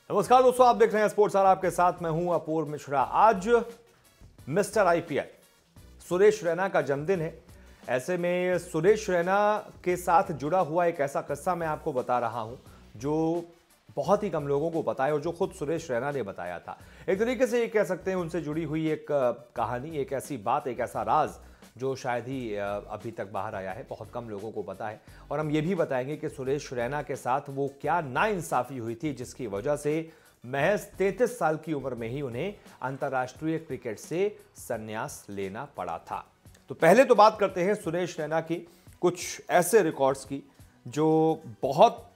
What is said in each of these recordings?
नमस्कार दोस्तों, आप देख रहे हैं स्पोर्ट्स आवर। आपके साथ मैं हूं अपूर्व मिश्रा। आज मिस्टर आईपीएल सुरेश रैना का जन्मदिन है। ऐसे में सुरेश रैना के साथ जुड़ा हुआ एक ऐसा किस्सा मैं आपको बता रहा हूं जो बहुत ही कम लोगों को पता है और जो खुद सुरेश रैना ने बताया था। एक तरीके से ये कह सकते हैं उनसे जुड़ी हुई एक कहानी, एक ऐसी बात, एक ऐसा राज जो शायद ही अभी तक बाहर आया है, बहुत कम लोगों को पता है। और हम ये भी बताएंगे कि सुरेश रैना के साथ वो क्या नाइंसाफी हुई थी जिसकी वजह से महज 33 साल की उम्र में ही उन्हें अंतर्राष्ट्रीय क्रिकेट से संन्यास लेना पड़ा था। तो पहले तो बात करते हैं सुरेश रैना की कुछ ऐसे रिकॉर्ड्स की जो बहुत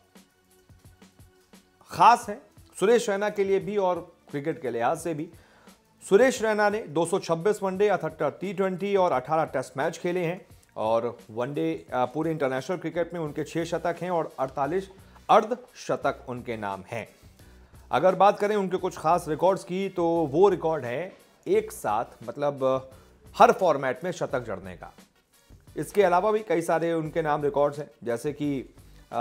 खास हैं सुरेश रैना के लिए भी और क्रिकेट के लिहाज से भी। सुरेश रैना ने 226 वनडे, 78 टी20 और 18 टेस्ट मैच खेले हैं और वनडे पूरे इंटरनेशनल क्रिकेट में उनके 6 शतक हैं और 48 अर्धशतक उनके नाम हैं। अगर बात करें उनके कुछ खास रिकॉर्ड्स की तो वो रिकॉर्ड है एक साथ मतलब हर फॉर्मेट में शतक जड़ने का। इसके अलावा भी कई सारे उनके नाम रिकॉर्ड्स हैं, जैसे कि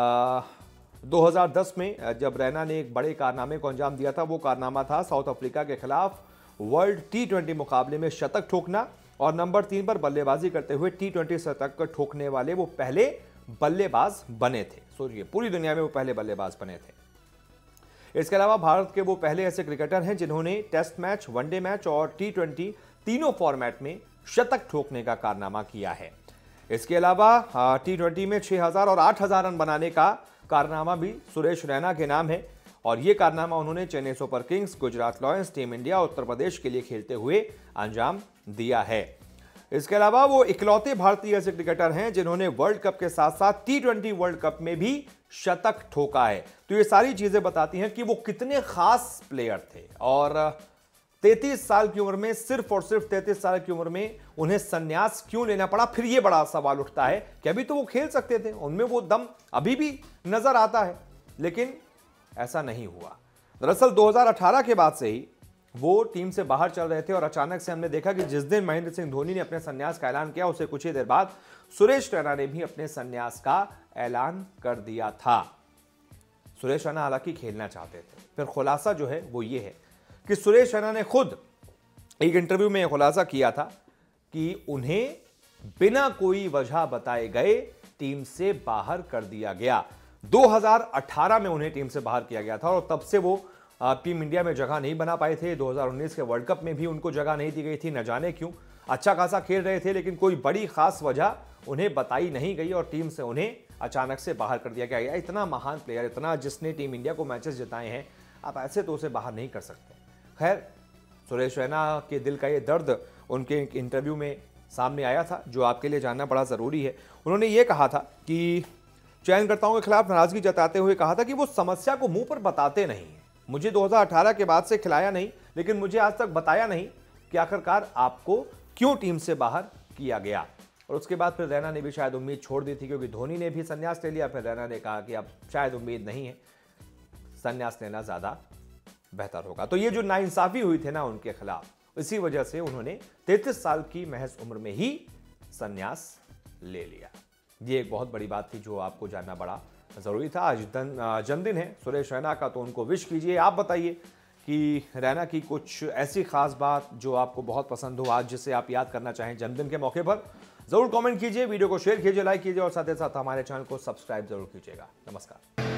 2010 में जब रैना ने एक बड़े कारनामे को अंजाम दिया था, वो कारनामा था साउथ अफ्रीका के खिलाफ वर्ल्ड टी20 मुकाबले में शतक ठोकना और नंबर 3 पर बल्लेबाजी करते हुए टी20 शतक ठोकने वाले वो पहले बल्लेबाज बने थे। सोचिए, पूरी दुनिया में वो पहले बल्लेबाज बने थे। इसके अलावा भारत के वो पहले ऐसे क्रिकेटर हैं जिन्होंने टेस्ट मैच, वनडे मैच और टी20 तीनों फॉर्मेट में शतक ठोकने का कारनामा किया है। इसके अलावा टी20 में 6000 और 8000 रन बनाने का कारनामा भी सुरेश रैना के नाम है और ये कारनामा उन्होंने Chennai super kings, Gujarat lions, team India, Uttar Pradesh के लिए खेलते हुए अंजाम दिया है। इसके अलावा वो इकलौते भारतीय ऐसे क्रिकेटर हैं जिन्होंने वर्ल्ड कप के साथ साथ टी20 वर्ल्ड कप में भी शतक ठोका है। तो ये सारी चीजें बताती हैं कि वो कितने खास प्लेयर थे और 33 साल की उम्र में, सिर्फ और सिर्फ 33 साल की उम्र में उन्हें संन्यास क्यों लेना पड़ा। फिर ये बड़ा सवाल उठता है कि अभी तो वो खेल सकते थे, उनमें वो दम अभी भी नजर आता है, लेकिन ऐसा नहीं हुआ। दरअसल 2018 के बाद से ही वो टीम से बाहर चल रहे थे और अचानक से हमने देखा कि जिस दिन महेंद्र सिंह धोनी ने अपने संन्यास का ऐलान किया, उससे कुछ ही देर बाद सुरेश रैना ने भी अपने संन्यास का ऐलान कर दिया था। सुरेश रैना हालांकि खेलना चाहते थे। फिर खुलासा जो है वो ये है कि सुरेश रैना ने खुद एक इंटरव्यू में खुलासा किया था कि उन्हें बिना कोई वजह बताए गए टीम से बाहर कर दिया गया। 2018 में उन्हें टीम से बाहर किया गया था और तब से वो टीम इंडिया में जगह नहीं बना पाए थे। 2019 के वर्ल्ड कप में भी उनको जगह नहीं दी गई थी, न जाने क्यों। अच्छा खासा खेल रहे थे लेकिन कोई बड़ी खास वजह उन्हें बताई नहीं गई और टीम से उन्हें अचानक से बाहर कर दिया गया। इतना महान प्लेयर, इतना जिसने टीम इंडिया को मैचेस जिताए हैं, आप ऐसे तो उसे बाहर नहीं कर सकते। खैर, सुरेश रैना के दिल का ये दर्द उनके इंटरव्यू में सामने आया था जो आपके लिए जानना बड़ा ज़रूरी है। उन्होंने ये कहा था कि चयनकर्ताओं के खिलाफ नाराजगी जताते हुए कहा था कि वो समस्या को मुंह पर बताते नहीं हैं। मुझे 2018 के बाद से खिलाया नहीं, लेकिन मुझे आज तक बताया नहीं कि आखिरकार आपको क्यों टीम से बाहर किया गया। और उसके बाद फिर रैना ने भी शायद उम्मीद छोड़ दी थी क्योंकि धोनी ने भी संन्यास ले लिया। फिर रैना ने कहा कि अब शायद उम्मीद नहीं है, संन्यास लेना ज़्यादा बेहतर होगा। तो ये जो नाइंसाफी हुई थी ना उनके खिलाफ, इसी वजह से उन्होंने 33 साल की महज उम्र में ही संन्यास ले लिया। ये एक बहुत बड़ी बात थी जो आपको जानना बड़ा जरूरी था। आज जन्मदिन है सुरेश रैना का, तो उनको विश कीजिए। आप बताइए कि रैना की कुछ ऐसी खास बात जो आपको बहुत पसंद हो आज, जिसे आप याद करना चाहें जन्मदिन के मौके पर, जरूर कमेंट कीजिए, वीडियो को शेयर कीजिए, लाइक कीजिए और साथ ही साथ हमारे चैनल को सब्सक्राइब जरूर कीजिएगा। नमस्कार।